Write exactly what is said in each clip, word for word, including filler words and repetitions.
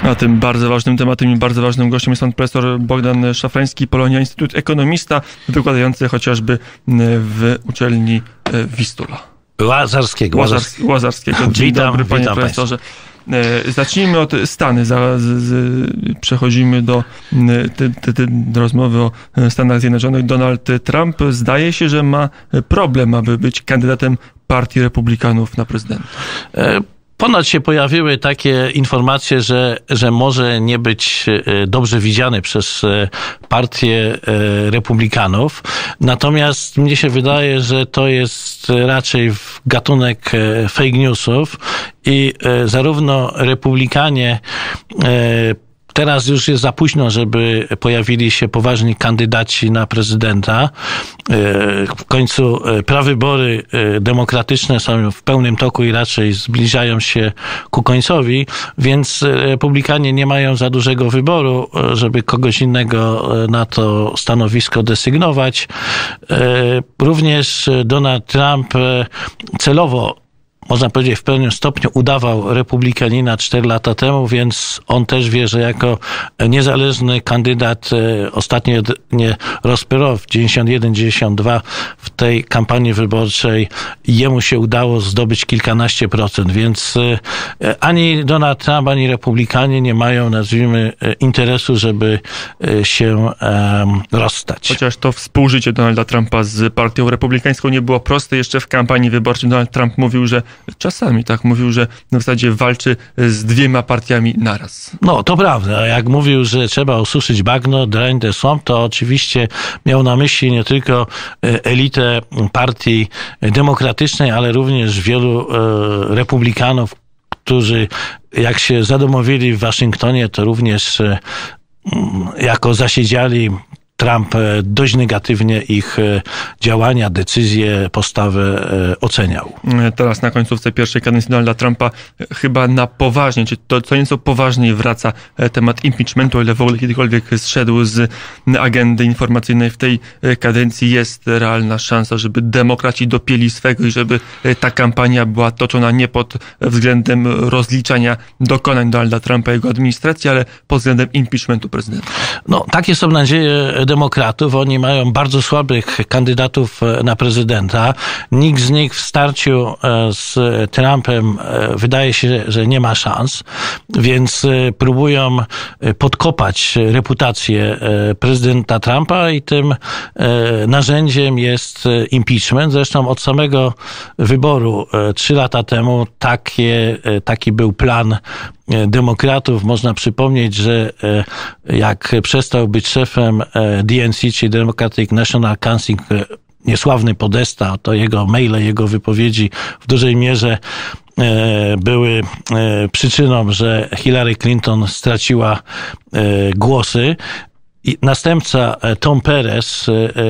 A tym bardzo ważnym tematem i bardzo ważnym gościem jest pan profesor Bogdan Szafrański, Polonia Instytut, ekonomista wykładający chociażby w uczelni Wistula. Łazarskiego. Łazarskiego. Łazarskiego. Dzień witam, dobry, panie witam profesorze. Państwa. Zacznijmy od Stany. Zaraz przechodzimy do, te, te, te, do rozmowy o Stanach Zjednoczonych. Donald Trump zdaje się, że ma problem, aby być kandydatem Partii Republikanów na prezydenta. E Ponoć się pojawiły takie informacje, że, że może nie być dobrze widziany przez partię Republikanów. Natomiast mnie się wydaje, że to jest raczej gatunek fake newsów i zarówno Republikanie teraz już jest za późno, żeby pojawili się poważni kandydaci na prezydenta. W końcu prawybory demokratyczne są w pełnym toku i raczej zbliżają się ku końcowi, więc republikanie nie mają za dużego wyboru, żeby kogoś innego na to stanowisko desygnować. Również Donald Trump celowo, można powiedzieć, w pewnym stopniu udawał republikanina cztery lata temu, więc on też wie, że jako niezależny kandydat ostatnio nie Ross Perot dziewięćdziesiąt jeden dziewięćdziesiąt dwa w tej kampanii wyborczej jemu się udało zdobyć kilkanaście procent, więc ani Donald Trump, ani republikanie nie mają, nazwijmy, interesu, żeby się um, rozstać. Chociaż to współżycie Donalda Trumpa z partią republikańską nie było proste. Jeszcze w kampanii wyborczej Donald Trump mówił, że czasami tak mówił, że w zasadzie walczy z dwiema partiami naraz. No, to prawda. Jak mówił, że trzeba osuszyć bagno, drain the swamp, to oczywiście miał na myśli nie tylko elitę partii demokratycznej, ale również wielu republikanów, którzy jak się zadomowili w Waszyngtonie, to również jako zasiedziali Trump dość negatywnie ich działania, decyzje, postawę oceniał. Teraz na końcówce pierwszej kadencji Donalda Trumpa chyba na poważnie, czy to co nieco poważniej wraca temat impeachmentu, o ile w ogóle kiedykolwiek zszedł z agendy informacyjnej w tej kadencji. Jest realna szansa, żeby demokraci dopieli swego i żeby ta kampania była toczona nie pod względem rozliczania dokonań Donalda Trumpa i jego administracji, ale pod względem impeachmentu prezydenta. No, takie są nadzieje demokratów. Oni mają bardzo słabych kandydatów na prezydenta. Nikt z nich w starciu z Trumpem wydaje się, że nie ma szans, więc próbują podkopać reputację prezydenta Trumpa i tym narzędziem jest impeachment. Zresztą od samego wyboru trzy lata temu takie, taki był plan demokratów. Można przypomnieć, że jak przestał być szefem D N C, czyli Democratic National Council, niesławny Podesta, to jego maile, jego wypowiedzi w dużej mierze były przyczyną, że Hillary Clinton straciła głosy. I następca Tom Perez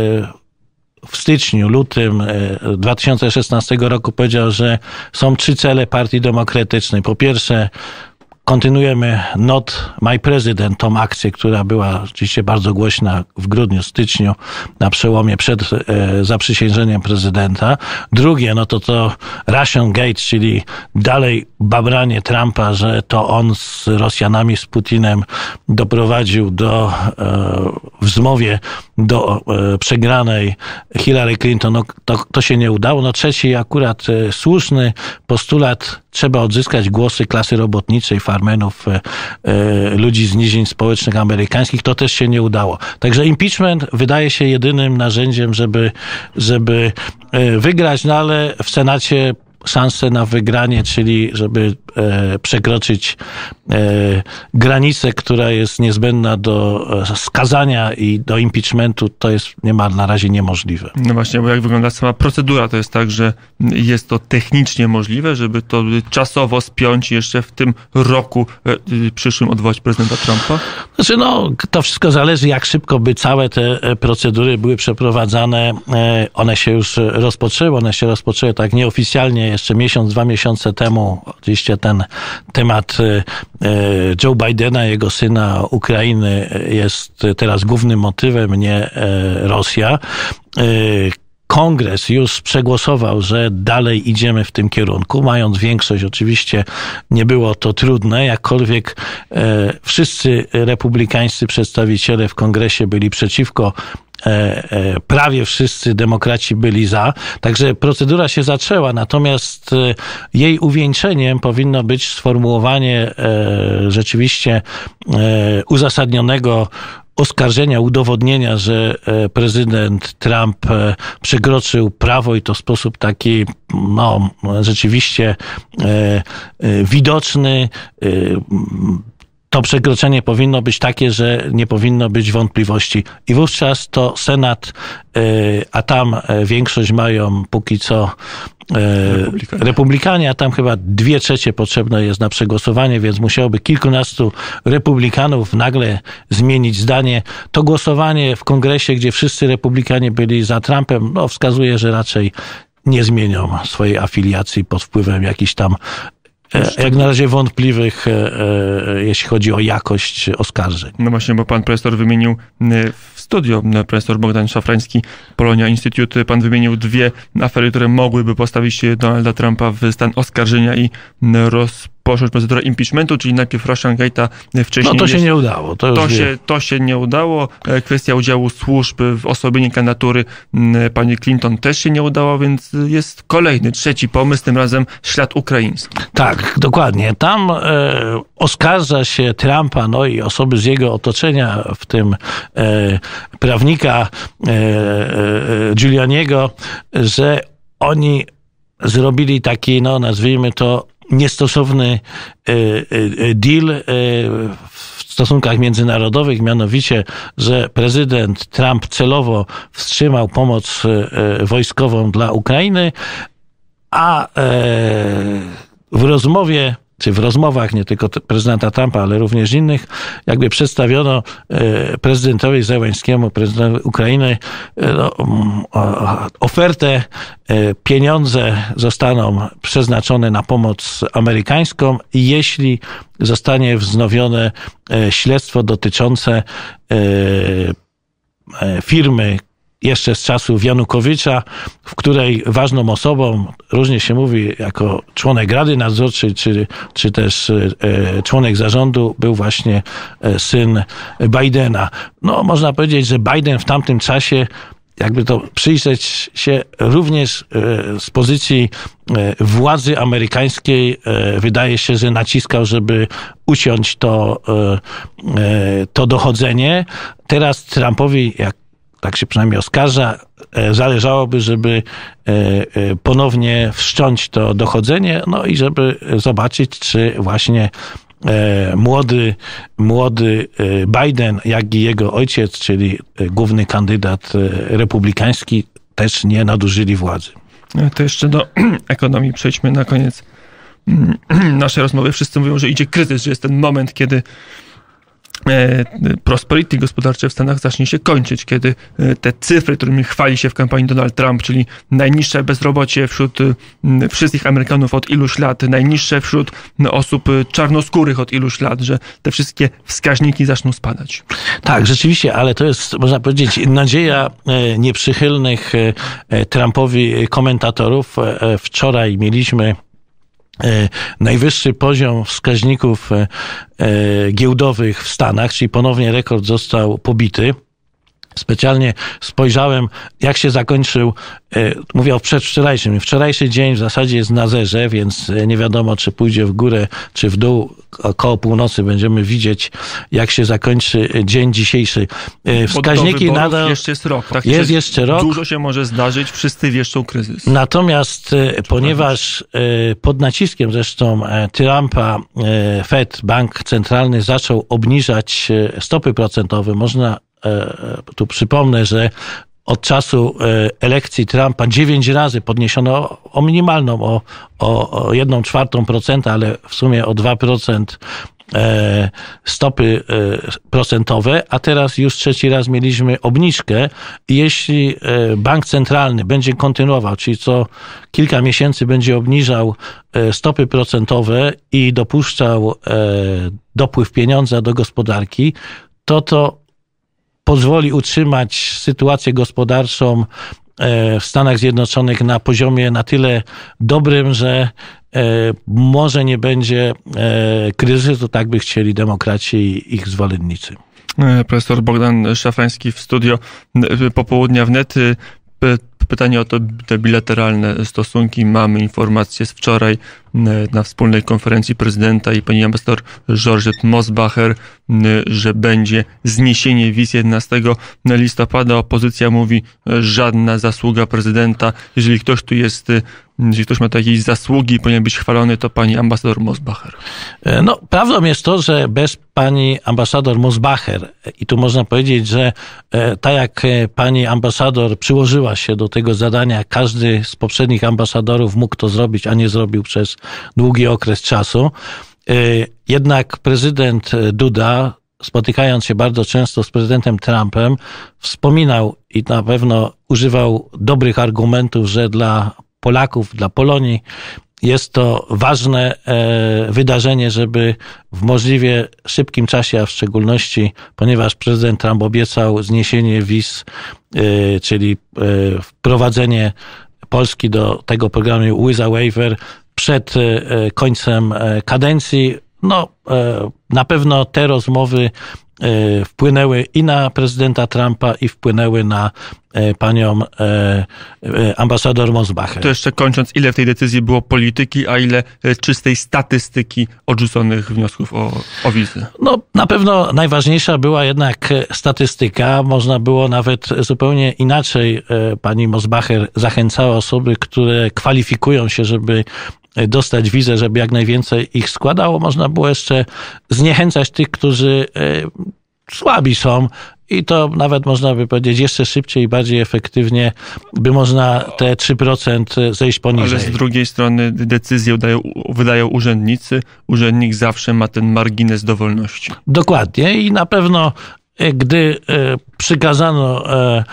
w styczniu, lutym dwa tysiące szesnastego roku powiedział, że są trzy cele Partii Demokratycznej. Po pierwsze, kontynuujemy Not My President, tą akcję, która była oczywiście bardzo głośna w grudniu, styczniu, na przełomie przed e, zaprzysiężeniem prezydenta. Drugie, no to to Russian Gate, czyli dalej babranie Trumpa, że to on z Rosjanami, z Putinem doprowadził do, e, w zmowie do e, przegranej Hillary Clinton. No, to, to się nie udało. No trzeci, akurat e, słuszny postulat, trzeba odzyskać głosy klasy robotniczej, farmerów, e, e, ludzi z nizin społecznych amerykańskich. To też się nie udało. Także impeachment wydaje się jedynym narzędziem, żeby, żeby e, wygrać, no ale w Senacie szansę na wygranie, czyli żeby e, przekroczyć e, granicę, która jest niezbędna do skazania i do impeachmentu, to jest niemal na razie niemożliwe. No właśnie, bo jak wygląda sama procedura, to jest tak, że jest to technicznie możliwe, żeby to czasowo spiąć jeszcze w tym roku e, przyszłym odwołać prezydenta Trumpa? Znaczy, no, to wszystko zależy, jak szybko by całe te procedury były przeprowadzane. E, one się już rozpoczęły, one się rozpoczęły tak nieoficjalnie jeszcze miesiąc, dwa miesiące temu. Oczywiście ten temat Joe Bidena, jego syna, Ukrainy jest teraz głównym motywem, nie Rosja. kongres już przegłosował, że dalej idziemy w tym kierunku, mając większość. Oczywiście nie było to trudne, jakkolwiek wszyscy republikańscy przedstawiciele w kongresie byli przeciwko, prawie wszyscy demokraci byli za. Także procedura się zaczęła, natomiast jej uwieńczeniem powinno być sformułowanie rzeczywiście uzasadnionego oskarżenia, udowodnienia, że prezydent Trump przekroczył prawo i to w sposób taki, no, rzeczywiście widoczny. To przekroczenie powinno być takie, że nie powinno być wątpliwości. I wówczas to Senat, a tam większość mają póki co Republikanie. Republikanie, a tam chyba dwie trzecie potrzebne jest na przegłosowanie, więc musiałoby kilkunastu republikanów nagle zmienić zdanie. To głosowanie w kongresie, gdzie wszyscy republikanie byli za Trumpem, no wskazuje, że raczej nie zmienią swojej afiliacji pod wpływem jakichś tam jak na razie wątpliwych, jeśli chodzi o jakość oskarżeń. No właśnie, bo pan profesor wymienił w studio, profesor Bogdan Szafrański, Polonia Institute, pan wymienił dwie afery, które mogłyby postawić Donalda Trumpa w stan oskarżenia i rozpocząć procedurę impeachmentu, czyli najpierw Russiangate'a wcześniej. No to się nie udało. To, to, się, to się nie udało. Kwestia udziału służb w osłabieniu kandydatury pani Clinton też się nie udało, więc jest kolejny, trzeci pomysł, tym razem ślad ukraiński. Tak, dokładnie. Tam e, oskarża się Trumpa, no i osoby z jego otoczenia, w tym e, prawnika e, e, Giulianiego, że oni zrobili taki, no nazwijmy to, niestosowny deal w stosunkach międzynarodowych, mianowicie, że prezydent Trump celowo wstrzymał pomoc wojskową dla Ukrainy, a w rozmowie, czy w rozmowach nie tylko prezydenta Trumpa, ale również innych, jakby przedstawiono prezydentowi Zełenskiemu, prezydentowi Ukrainy, no, ofertę, pieniądze zostaną przeznaczone na pomoc amerykańską, jeśli zostanie wznowione śledztwo dotyczące firmy jeszcze z czasów Janukowycza, w której ważną osobą, różnie się mówi, jako członek Rady Nadzorczej, czy, czy też członek zarządu, był właśnie syn Bidena. No, można powiedzieć, że Biden w tamtym czasie, jakby to przyjrzeć się również z pozycji władzy amerykańskiej, wydaje się, że naciskał, żeby uciąć to, to dochodzenie. Teraz Trumpowi, jak tak się przynajmniej oskarża, zależałoby, żeby ponownie wszcząć to dochodzenie, no i żeby zobaczyć, czy właśnie młody, młody Biden, jak i jego ojciec, czyli główny kandydat republikański, też nie nadużyli władzy. To jeszcze do ekonomii przejdźmy na koniec naszej rozmowy. Wszyscy mówią, że idzie kryzys, że jest ten moment, kiedy prosperity gospodarcze w Stanach zacznie się kończyć, kiedy te cyfry, którymi chwali się w kampanii Donald Trump, czyli najniższe bezrobocie wśród wszystkich Amerykanów od iluś lat, najniższe wśród osób czarnoskórych od iluś lat, że te wszystkie wskaźniki zaczną spadać. Tak, rzeczywiście, ale to jest, można powiedzieć, nadzieja nieprzychylnych Trumpowi komentatorów. Wczoraj mieliśmy najwyższy poziom wskaźników giełdowych w Stanach, czyli ponownie rekord został pobity. Specjalnie spojrzałem, jak się zakończył, mówię o przedwczorajszym. Wczorajszy dzień w zasadzie jest na zerze, więc nie wiadomo, czy pójdzie w górę, czy w dół. Około północy będziemy widzieć, jak się zakończy dzień dzisiejszy. Wskaźniki nadal... jeszcze jest rok. Tak? Jest jeszcze rok. Dużo się może zdarzyć, wszyscy wieszczą kryzys. Natomiast ponieważ pod naciskiem zresztą Trumpa Fed, bank centralny, zaczął obniżać stopy procentowe, można tu przypomnę, że od czasu elekcji Trumpa dziewięć razy podniesiono o minimalną, o, o, o jedną czwartą procenta, ale w sumie o dwa procent stopy procentowe, a teraz już trzeci raz mieliśmy obniżkę. Jeśli bank centralny będzie kontynuował, czyli co kilka miesięcy będzie obniżał stopy procentowe i dopuszczał dopływ pieniądza do gospodarki, to to pozwoli utrzymać sytuację gospodarczą w Stanach Zjednoczonych na poziomie na tyle dobrym, że może nie będzie kryzysu, tak by chcieli demokraci i ich zwolennicy. Profesor Bogdan Szafrański w studio Popołudnia Wnet. Pytanie o to, te bilateralne stosunki. Mamy informację z wczoraj na wspólnej konferencji prezydenta i pani ambasador Georgette Mosbacher, że będzie zniesienie wiz jedenastego listopada. Opozycja mówi, żadna zasługa prezydenta. Jeżeli ktoś tu jest, jeżeli ktoś ma tu jakieś zasługi, powinien być chwalony, to pani ambasador Mosbacher. No, prawdą jest to, że bez pani ambasador Mosbacher, i tu można powiedzieć, że tak jak pani ambasador przyłożyła się do tego zadania, każdy z poprzednich ambasadorów mógł to zrobić, a nie zrobił przez długi okres czasu. Jednak prezydent Duda, spotykając się bardzo często z prezydentem Trumpem, wspominał i na pewno używał dobrych argumentów, że dla Polaków, dla Polonii jest to ważne wydarzenie, żeby w możliwie szybkim czasie, a w szczególności, ponieważ prezydent Trump obiecał zniesienie wiz, czyli wprowadzenie Polski do tego programu Visa Waiver przed końcem kadencji. No, na pewno te rozmowy wpłynęły i na prezydenta Trumpa, i wpłynęły na panią ambasador Mosbacher. To jeszcze kończąc, ile w tej decyzji było polityki, a ile czystej statystyki odrzuconych wniosków o, o wizy? No, na pewno najważniejsza była jednak statystyka. Można było nawet zupełnie inaczej. Pani Mosbacher zachęcała osoby, które kwalifikują się, żeby dostać wizę, żeby jak najwięcej ich składało. Można było jeszcze zniechęcać tych, którzy słabi są, i to nawet można by powiedzieć jeszcze szybciej i bardziej efektywnie by można te trzy procent zejść poniżej. Ale z drugiej strony decyzję wydają, wydają urzędnicy. Urzędnik zawsze ma ten margines dowolności. Dokładnie i na pewno gdy przykazano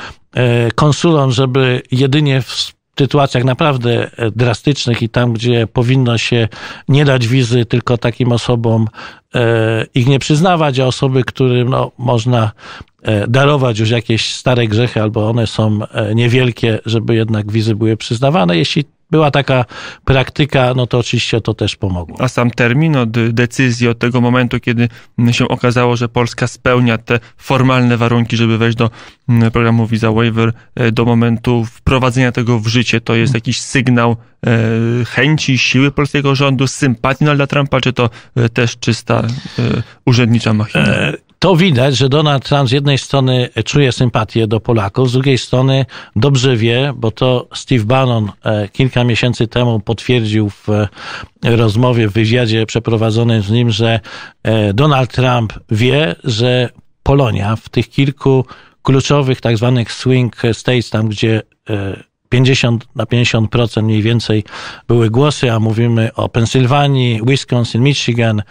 konsulom, żeby jedynie w sytuacjach naprawdę drastycznych i tam, gdzie powinno się nie dać wizy, tylko takim osobom e, ich nie przyznawać, a osoby, którym no, można e, darować już jakieś stare grzechy, albo one są e, niewielkie, żeby jednak wizy były przyznawane. Jeśli była taka praktyka, no to oczywiście to też pomogło. A sam termin od decyzji, od tego momentu, kiedy się okazało, że Polska spełnia te formalne warunki, żeby wejść do programu Visa Waiver, do momentu wprowadzenia tego w życie, to jest jakiś sygnał e, chęci, siły polskiego rządu, sympatii dla Trumpa, czy to e, też czysta e, urzędnicza machina? E, To widać, że Donald Trump z jednej strony czuje sympatię do Polaków, z drugiej strony dobrze wie, bo to Steve Bannon kilka miesięcy temu potwierdził w rozmowie, w wywiadzie przeprowadzonym z nim, że Donald Trump wie, że Polonia w tych kilku kluczowych tak zwanych swing states, tam gdzie pięćdziesiąt na pięćdziesiąt procent mniej więcej były głosy, a mówimy o Pensylwanii, Wisconsin, Michigan,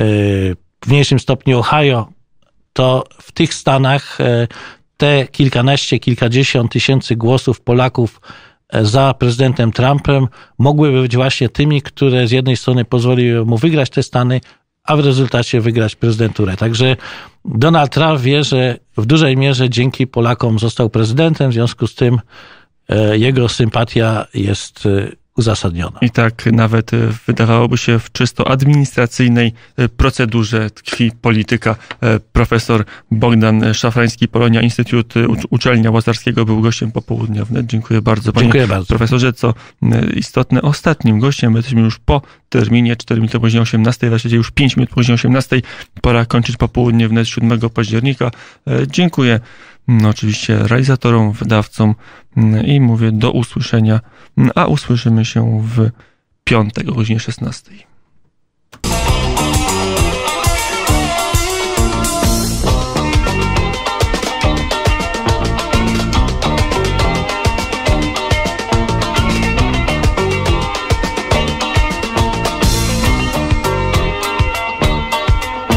w mniejszym stopniu Ohio, to w tych stanach te kilkanaście, kilkadziesiąt tysięcy głosów Polaków za prezydentem Trumpem mogłyby być właśnie tymi, które z jednej strony pozwoliły mu wygrać te stany, a w rezultacie wygrać prezydenturę. Także Donald Trump wie, że w dużej mierze dzięki Polakom został prezydentem, w związku z tym jego sympatia jest uzasadniona. I tak nawet wydawałoby się w czysto administracyjnej procedurze tkwi polityka. Profesor Bogdan Szafrański, Polonia Instytut Uczelnia Łazarskiego, był gościem Popołudnia Wnet. Dziękuję bardzo. Panie Dziękuję bardzo. Profesorze, co istotne, ostatnim gościem, jesteśmy już po terminie, cztery minuty później osiemnastej, w zasadzie już pięć minut później osiemnastej. Pora kończyć Popołudnie Wnet siódmego października. Dziękuję no, oczywiście realizatorom, wydawcom i mówię do usłyszenia, a usłyszymy się w piątek o godzinie szesnastej.